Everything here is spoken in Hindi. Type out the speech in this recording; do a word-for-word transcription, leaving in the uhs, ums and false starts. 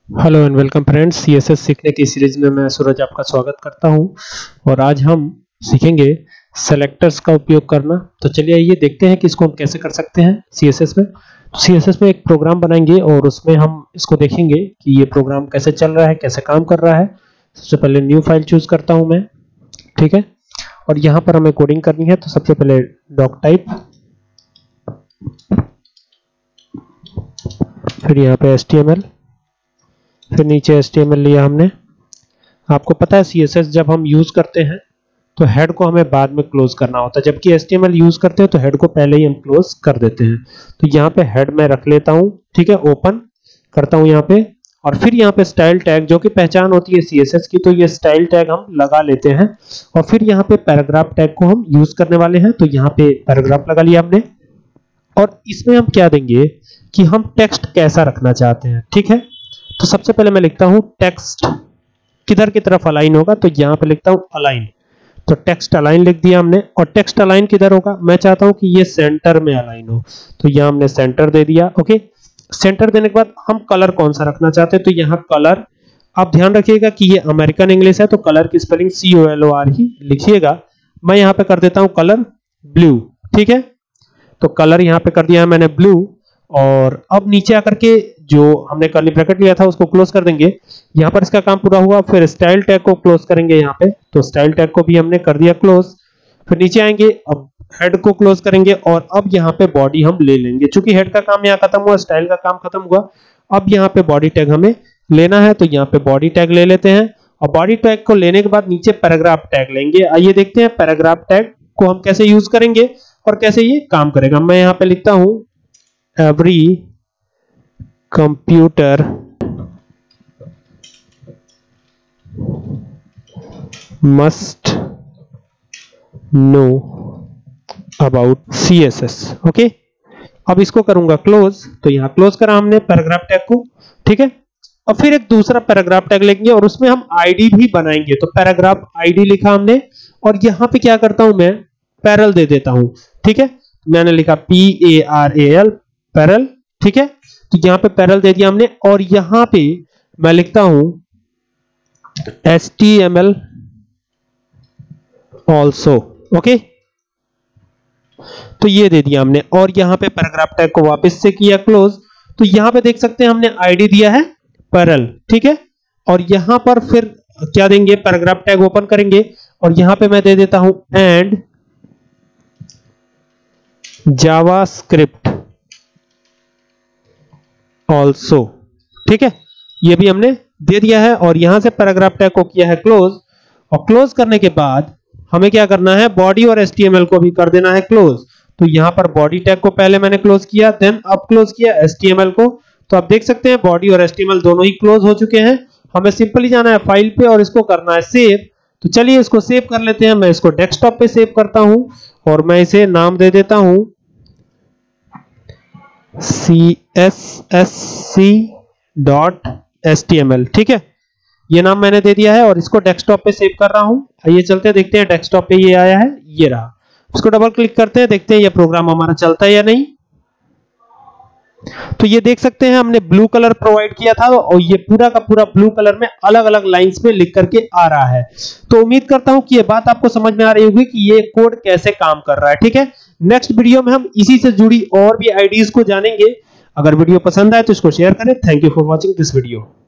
Hello and welcome friends, CSS सीखने की सीरीज में मैं सूरज आपका स्वागत करता हूं और आज हम सीखेंगे सेलेक्टर्स का उपयोग करना। तो चलिए आइए देखते हैं कि इसको हम कैसे कर सकते हैं सीएसएस में। तो सीएसएस में एक प्रोग्राम बनाएंगे और उसमें हम इसको देखेंगे कि ये प्रोग्राम कैसे चल रहा है, कैसे काम कर रहा है। सबसे पहले न्यू फाइल चूज करता हूं मैं, ठीक है। और यहाँ पर हमें कोडिंग करनी है, तो सबसे पहले डॉक टाइप, फिर यहाँ पे एच टी एम एल, फिर नीचे एच टी एम एल लिया हमने। आपको पता है सीएसएस जब हम यूज करते हैं तो हेड को हमें बाद में क्लोज करना होता है, जबकि H T M L use करते हैं तो हेड को पहले ही हम क्लोज कर देते हैं। तो यहाँ पे हेड में रख लेता हूँ, ठीक है, ओपन करता हूँ यहाँ पे। और फिर यहाँ पे स्टाइल टैग, जो कि पहचान होती है सीएसएस की, तो ये स्टाइल टैग हम लगा लेते हैं। और फिर यहाँ पे पैराग्राफ टैग को हम यूज करने वाले हैं, तो यहाँ पे पैराग्राफ लगा लिया हमने। और इसमें हम क्या देंगे कि हम टेक्स्ट कैसा रखना चाहते हैं, ठीक है। तो सबसे पहले मैं लिखता हूं टेक्स्ट किधर की तरफ अलाइन होगा, तो यहां पे लिखता हूं अलाइन। तो टेक्स्ट अलाइन लिख दिया हमने। और टेक्स्ट अलाइन किधर होगा, मैं चाहता हूं कि ये सेंटर में अलाइन हो, तो यहां हमने सेंटर दे दिया। ओके, सेंटर देने के बाद हम कलर कौन सा रखना चाहते हैं, तो यहां कलर, आप ध्यान रखिएगा कि ये अमेरिकन इंग्लिश है तो कलर की spelling C O L O R ही लिखिएगा। मैं यहां पे कर देता हूं कलर ब्लू, ठीक है। तो कलर यहां पे कर दिया है मैंने ब्लू। और अब नीचे आकर के जो हमने कर्ली ब्रैकेट लिया था उसको क्लोज कर देंगे। यहां पर इसका काम पूरा हुआ। फिर स्टाइल टैग को क्लोज करेंगे यहां पे, तो स्टाइल टैग को भी हमने कर दिया क्लोज। फिर नीचे आएंगे, अब हेड को क्लोज करेंगे और अब यहां पे बॉडी हम ले लेंगे। चूंकि हेड का काम यहां खत्म हुआ, स्टाइल का काम खत्म हुआ, अब यहां पे बॉडी टैग हमें लेना है, तो यहां पे बॉडी टैग ले लेते हैं। और बॉडी टैग को लेने के बाद नीचे पैराग्राफ टैग लेंगे। आइए देखते हैं पैराग्राफ टैग को हम कैसे यूज करेंगे और कैसे ये काम करेगा। मैं यहां पे लिखता हूं every computer must know about C S S। Okay, अब इसको करूंगा क्लोज, तो यहां क्लोज करा हमने पैराग्राफ टैग को, ठीक है। और फिर एक दूसरा पैराग्राफ टैग लेंगे और उसमें हम आईडी भी बनाएंगे। तो पैराग्राफ आईडी लिखा हमने और यहां पे क्या करता हूं मैं, पैरल दे देता हूं, ठीक है। मैंने लिखा P A R A L, parallel, ठीक है। तो यहां पे पैरल दे दिया हमने। और यहां पे मैं लिखता हूं H T M L also, okay. तो ये दे दिया हमने और यहां पे पैराग्राफ टैग को वापस से किया क्लोज। तो यहां पे देख सकते हैं हमने आईडी दिया है पैरल, ठीक है। और यहां पर फिर क्या देंगे, पैराग्राफ टैग ओपन करेंगे और यहां पे मैं दे देता हूं एंड जावास्क्रिप्ट ऑल्सो, ठीक है। ये भी हमने दे दिया है और यहां से पैराग्राफ टैग को किया है क्लोज। और क्लोज करने के बाद हमें क्या करना है, बॉडी और एच टी एम एल को भी कर देना है क्लोज। तो यहां पर बॉडी टैग को पहले मैंने क्लोज किया, देन अब क्लोज किया एच टी एम एल को। तो आप देख सकते हैं बॉडी और एच टी एम एल दोनों ही क्लोज हो चुके हैं। हमें सिंपली जाना है फाइल पे और इसको करना है सेव। तो चलिए इसको सेव कर लेते हैं। मैं इसको डेस्कटॉप पे सेव करता हूं और मैं इसे नाम दे देता हूं C S S C dot H T M L, ठीक है। ये नाम मैंने दे दिया है और इसको डेस्कटॉप पे सेव कर रहा हूं। आइए चलते हैं, देखते हैं डेस्कटॉप पे ये आया है, ये रहा। इसको डबल क्लिक करते हैं, देखते हैं ये प्रोग्राम हमारा चलता है या नहीं। तो ये देख सकते हैं हमने ब्लू कलर प्रोवाइड किया था और ये पूरा का पूरा ब्लू कलर में अलग अलग लाइंस में लिख करके आ रहा है। तो उम्मीद करता हूं कि ये बात आपको समझ में आ रही होगी कि ये कोड कैसे काम कर रहा है, ठीक है। नेक्स्ट वीडियो में हम इसी से जुड़ी और भी आईडीज को जानेंगे। अगर वीडियो पसंद आए तो इसको शेयर करें। Thank you for watching this video.